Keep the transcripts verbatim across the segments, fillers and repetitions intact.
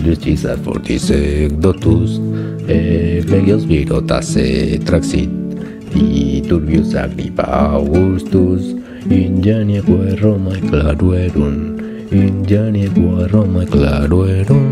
Lucis fortis dotus, Legios virotas traxit, Turbius Agrippa Augustus, Ingeniaque Romae claruerum, Ingeniaque Romae claruerum.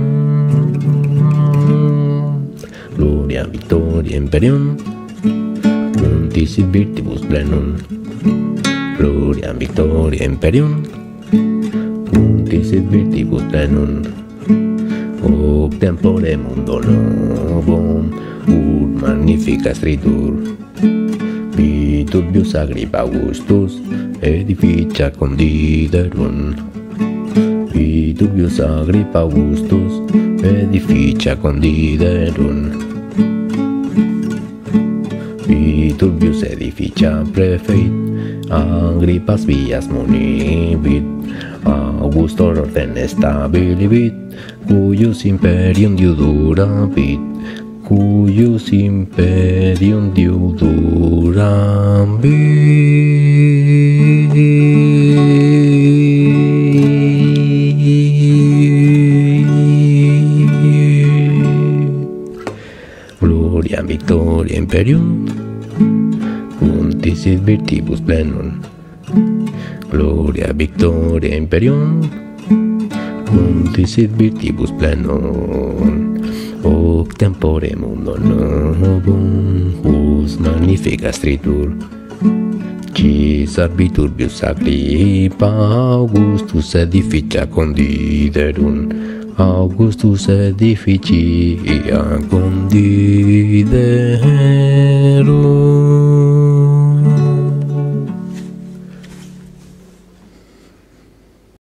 Gloria Victoria Imperium, Untisit virtibus plenum. Gloria Victoria Imperium, Untisit virtibus plenum. Hoc tempore mundo novum, ut magnifica stritur. Turbius Agrippa Augustus edificia condiderum. Turbius Agrippa Augustus edificia condiderum. Turbius edificia prefeit, Agrippas vias munivit, Augusto orden stabilibit, cuius imperium diuduravit, cuius imperium diuduravit. Gloria Victoria Imperium, Untisit virtibus plenum. Gloria Victoria Imperium, Untisit virtibus plenum. Hoc tempore mundo novum, us magnifica stritur. Caesar Turbius Agrippa Augustus edificia condiderum. Augustus edificia condiderum.